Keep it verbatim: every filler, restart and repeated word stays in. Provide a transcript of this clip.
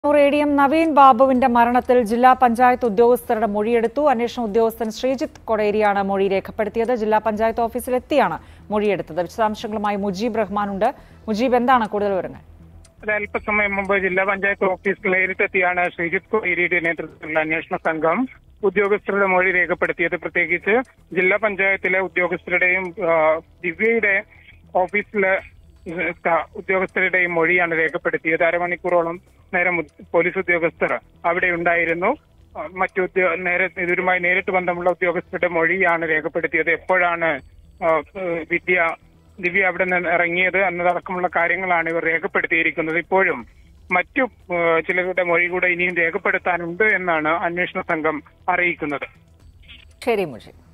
A D M Naveen ബാബുവിന്റെ മരണത്തിൽ ജില്ലാ പഞ്ചായത്ത് ഉദ്യോഗസ്ഥരുടെ മൊഴിയെടുത്തു. അന്വേഷണ ഉദ്യോഗസ്ഥൻ ശ്രീജിത്ത് കൊടേരിയാണ് മൊഴി രേഖപ്പെടുത്തിയത്. ജില്ലാ പഞ്ചായത്ത് ഓഫീസിലെത്തിയാണ് മൊഴിയെടുത്തത്. വിശദാംശങ്ങളുമായി മുജീബ് റഹ്മാനുണ്ട്. മുജീബ്, എന്താണ് കൂടുതൽ വിവരങ്ങൾ? അല്പസമയം മുമ്പ് ജില്ലാ പഞ്ചായത്ത് ഓഫീസിൽ നേരിട്ടെത്തിയാണ് ശ്രീജിത്ത് കൊടേരിയുടെ നേതൃത്വത്തിലുള്ള അന്വേഷണ സംഘം ഉദ്യോഗസ്ഥരുടെ മൊഴി രേഖപ്പെടുത്തിയത്. പ്രത്യേകിച്ച് ജില്ലാ പഞ്ചായത്തിലെ ഉദ്യോഗസ്ഥരുടെയും ദിവ്യയുടെ ഓഫീസിലെ ഉദ്യോഗസ്ഥരുടെയും മൊഴിയാണ് രേഖപ്പെടുത്തിയത്. അരമണിക്കൂറോളം നേരം പോലീസ് ഉദ്യോഗസ്ഥർ അവിടെ ഉണ്ടായിരുന്നു. മറ്റു നേരെ ഇവരുമായി നേരിട്ട് ബന്ധമുള്ള ഉദ്യോഗസ്ഥരുടെ മൊഴിയാണ് രേഖപ്പെടുത്തിയത്. എപ്പോഴാണ് വിദ്യ ദിവ്യ അവിടെ നിന്ന് ഇറങ്ങിയത് എന്നതടക്കമുള്ള കാര്യങ്ങളാണ് ഇവർ രേഖപ്പെടുത്തിയിരിക്കുന്നത്. ഇപ്പോഴും മറ്റു ചിലരുടെ മൊഴി കൂടെ ഇനിയും രേഖപ്പെടുത്താനുണ്ട് എന്നാണ് അന്വേഷണ സംഘം അറിയിക്കുന്നത്. ശരി മുജീബ്.